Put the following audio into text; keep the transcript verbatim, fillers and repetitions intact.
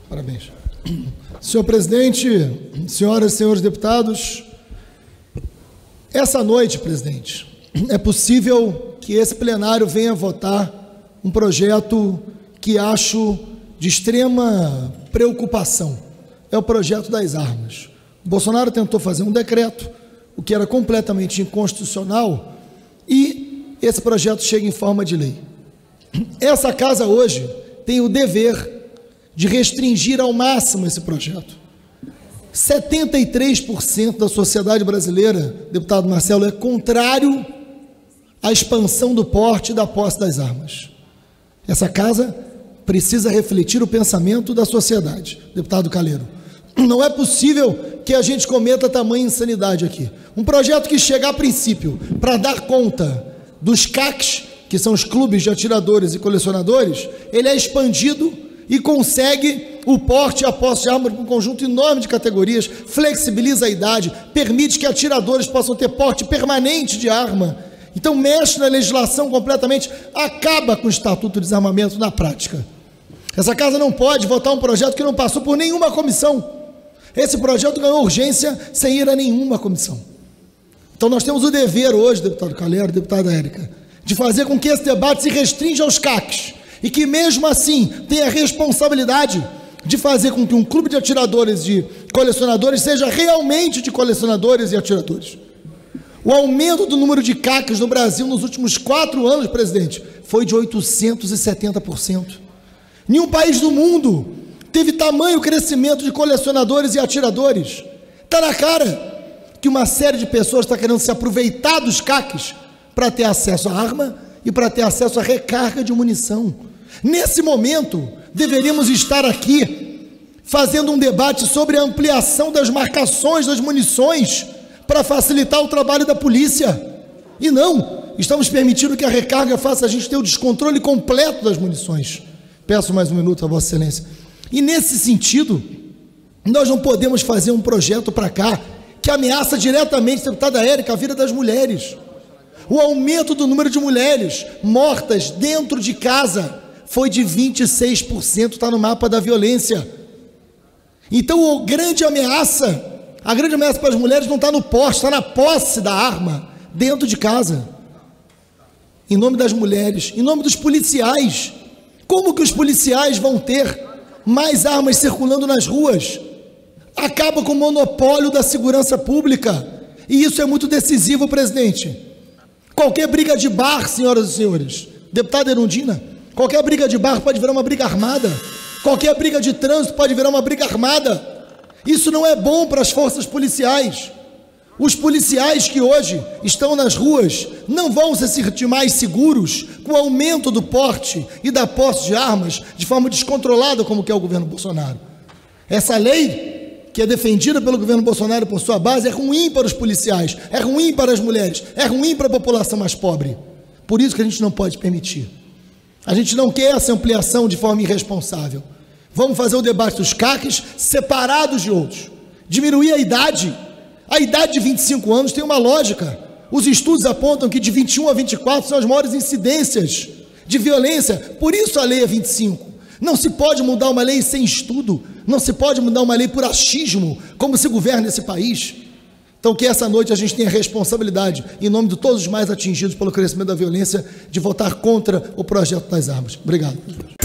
Parabéns. Senhor presidente, senhoras e senhores deputados, essa noite, presidente, é possível que esse plenário venha votar um projeto que acho de extrema preocupação. É o projeto das armas. O Bolsonaro tentou fazer um decreto, o que era completamente inconstitucional, e esse projeto chega em forma de lei. Essa casa hoje tem o dever de restringir ao máximo esse projeto. setenta e três por cento da sociedade brasileira, deputado Marcelo, é contrário à expansão do porte e da posse das armas. Essa casa precisa refletir o pensamento da sociedade, deputado Calheiro. Não é possível que a gente cometa tamanha insanidade aqui. Um projeto que chega a princípio para dar conta dos C A Cs, que são os clubes de atiradores e colecionadores, ele é expandido e consegue o porte e a posse de armas para um conjunto enorme de categorias, flexibiliza a idade, permite que atiradores possam ter porte permanente de arma. Então mexe na legislação completamente, acaba com o Estatuto de Desarmamento na prática. Essa casa não pode votar um projeto que não passou por nenhuma comissão. Esse projeto ganhou urgência sem ir a nenhuma comissão. Então nós temos o dever hoje, deputado Calheiro, deputada Érica, de fazer com que esse debate se restrinja aos C A Cs e que mesmo assim tenha a responsabilidade de fazer com que um clube de atiradores e de colecionadores seja realmente de colecionadores e atiradores. O aumento do número de C A Cs no Brasil nos últimos quatro anos, presidente, foi de oitocentos e setenta por cento. Nenhum país do mundo teve tamanho crescimento de colecionadores e atiradores. Está na cara que uma série de pessoas está querendo se aproveitar dos C A Cs para ter acesso à arma e para ter acesso à recarga de munição. Nesse momento, deveríamos estar aqui fazendo um debate sobre a ampliação das marcações das munições para facilitar o trabalho da polícia. E não, estamos permitindo que a recarga faça a gente ter o descontrole completo das munições. Peço mais um minuto a Vossa Excelência. E nesse sentido, nós não podemos fazer um projeto para cá que ameaça diretamente, deputada Érica, a vida das mulheres. O aumento do número de mulheres mortas dentro de casa foi de vinte e seis por cento, está no mapa da violência. Então, a grande ameaça, a grande ameaça para as mulheres não está no porte, está na posse da arma dentro de casa. Em nome das mulheres, em nome dos policiais, como que os policiais vão ter mais armas circulando nas ruas? Acaba com o monopólio da segurança pública, e isso é muito decisivo, presidente. Qualquer briga de bar, senhoras e senhores, deputada Erundina, qualquer briga de bar pode virar uma briga armada, qualquer briga de trânsito pode virar uma briga armada. Isso não é bom para as forças policiais. Os policiais que hoje estão nas ruas não vão se sentir mais seguros com o aumento do porte e da posse de armas de forma descontrolada, como que é o governo Bolsonaro. Essa lei, que é defendida pelo governo Bolsonaro por sua base, é ruim para os policiais, é ruim para as mulheres, é ruim para a população mais pobre. Por isso que a gente não pode permitir. A gente não quer essa ampliação de forma irresponsável. Vamos fazer o debate dos C A Cs separados de outros. Diminuir a idade. A idade de vinte e cinco anos tem uma lógica. Os estudos apontam que de vinte e um a vinte e quatro são as maiores incidências de violência. Por isso a lei é vinte e cinco. Não se pode mudar uma lei sem estudo. Não se pode mudar uma lei por achismo, como se governa esse país. Então que essa noite a gente tenha a responsabilidade, em nome de todos os mais atingidos pelo crescimento da violência, de votar contra o projeto das armas. Obrigado.